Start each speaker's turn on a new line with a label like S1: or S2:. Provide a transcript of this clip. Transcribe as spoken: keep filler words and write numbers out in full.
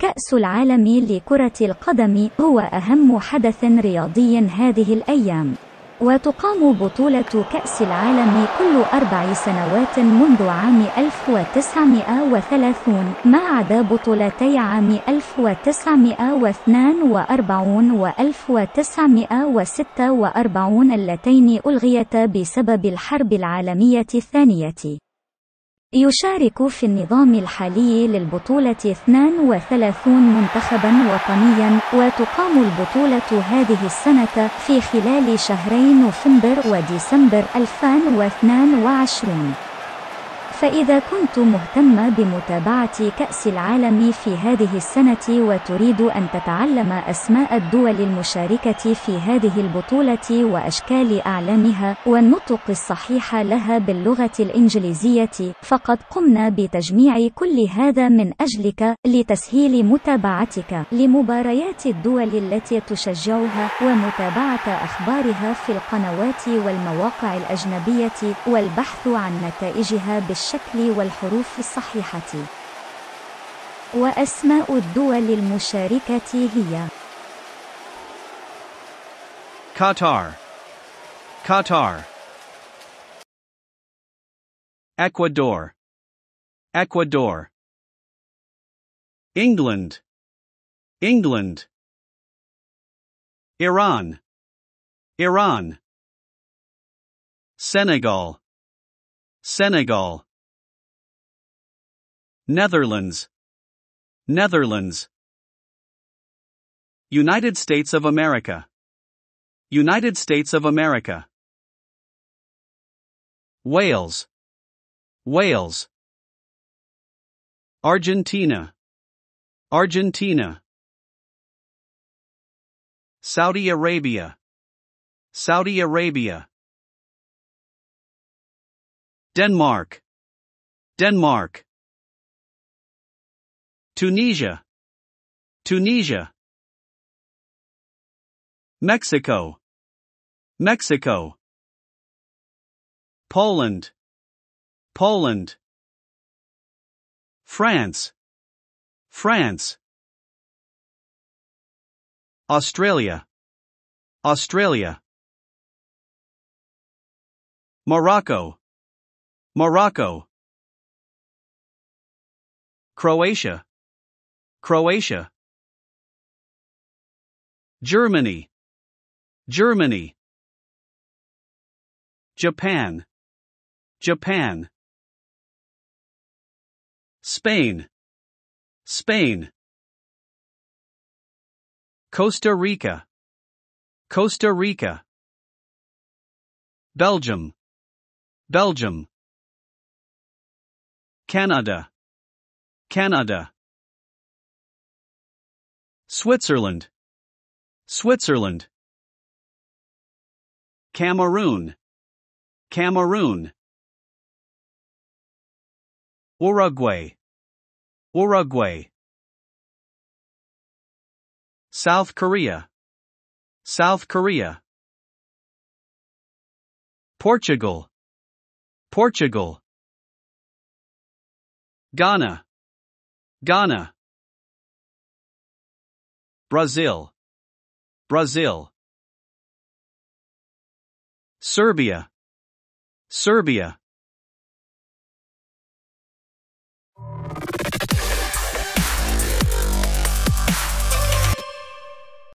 S1: كأس العالم لكرة القدم هو أهم حدث رياضي هذه الأيام، وتقام بطولة كأس العالم كل أربع سنوات منذ عام ألف وتسعمائة وثلاثين، ما عدا بطولتي عام ألف وتسعمائة واثنين وأربعين و ألف وتسعمائة وستة وأربعين اللتين ألغيتا بسبب الحرب العالمية الثانية. يشارك في النظام الحالي للبطولة اثنين وثلاثين منتخبا وطنيا، وتقام البطولة هذه السنة في خلال شهري نوفمبر وديسمبر ألفين واثنين وعشرين. فإذا كنت مهتم بمتابعة كأس العالم في هذه السنة وتريد أن تتعلم أسماء الدول المشاركة في هذه البطولة وأشكال أعلامها والنطق الصحيح لها باللغة الإنجليزية، فقد قمنا بتجميع كل هذا من أجلك لتسهيل متابعتك لمباريات الدول التي تشجعها ومتابعة أخبارها في القنوات والمواقع الأجنبية والبحث عن نتائجها بالشكل والحروف الصحيحة. وأسماء الدول المشاركة هي:
S2: قطر قطر إكوادور إكوادور إنجلند إنجلند إيران إيران سنغال سنغال Netherlands Netherlands United States of America United States of America Wales Wales Argentina Argentina Saudi Arabia Saudi Arabia Denmark Denmark Tunisia Tunisia Mexico Mexico Poland Poland France France Australia Australia Morocco Morocco Croatia Croatia Germany Germany Japan Japan Spain Spain Costa Rica Costa Rica Belgium Belgium Canada Canada Switzerland Switzerland Cameroon Cameroon Uruguay Uruguay South Korea South Korea Portugal Portugal Ghana Ghana Brazil Brazil Serbia Serbia